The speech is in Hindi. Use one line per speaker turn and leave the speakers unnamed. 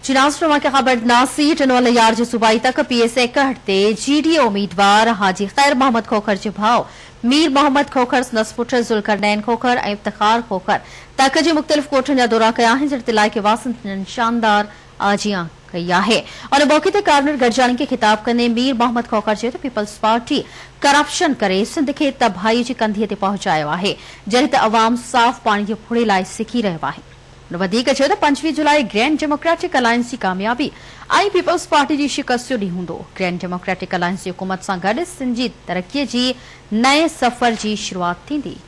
चुनाव के खबर नासी टनोल यार जे सूबाई तक पीएसए कहते जीडीए उम्मीदवार हाजी खैर मोहम्मद खोखर जे भाव मीर मोहम्मद खोखर नसपुट जुल्करनैन खोखर ऐं इफ्तिखार खोखर तक जे मुख्तलिफ कोठन जा दौरा कया आहिनि जिते इलाइक़े वासियुनि शानदार आजियां कई आहे और मौके ते कार्नर गॾजाणी खे खिताब कंदे मीर मोहम्मद खोखर चयो त पीपल्स पार्टी करप्शन करे सिंध खे तबाही जी कंधीअ ते पहुचायो आहे जॾहिं त अवाम साफ़ पाणी जे फुड़े लाइ सिकी रहियो आहे। 25 जुलाई ग्रैंड डेमोक्रेटिक अलायंस की कामयाबी आई पीपल्स पार्टी की शिकस्त जो ॾींहुं हूंदो। ग्रैंड डेमोक्रेटिक अलायंस की हुकूमत सां गॾु सिंध जी तरक्कीअ जी नए सफ़र की शुरुआत थींदी।